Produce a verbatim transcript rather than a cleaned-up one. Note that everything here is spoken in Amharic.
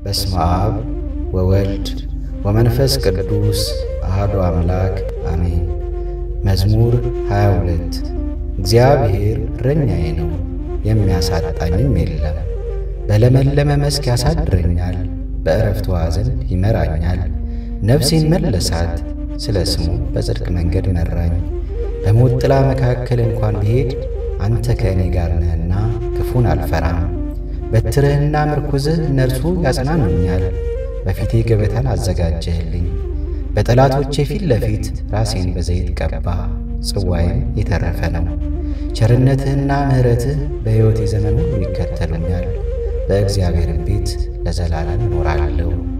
በስመ አብ ወወልድ ወመንፈስ ቅዱስ አሐዱ አምላክ አሜን። መዝሙር ሃያ ሁለት እግዚአብሔር እረኛዬ ነው፣ የሚያሳጣኝም የለም። በለመለመ መስክ ያሳድረኛል፣ በዕረፍት ውኃ ዘንድ ይመራኛል። ነፍሴን መለሳት፣ ስለ ስሙ በጽድቅ መንገድ መራኝ። በሞት ጥላ መካከል እንኳን ብሄድ አንተ ከእኔ ጋር ነህና ክፉን አልፈራም። በትርህና ምርኩዝህ እነርሱ ያጽናኑኛል። በፊቴ ገበታን አዘጋጀህልኝ፣ በጠላቶቼ ፊት ለፊት ራሴን በዘይት ቀባ። ጽዋዬም የተረፈ ነው። ቸርነትህና ምሕረትህ በሕይወቴ ዘመን ሁሉ ይከተሉኛል። በእግዚአብሔርም ቤት ለዘላለም እኖራለሁ።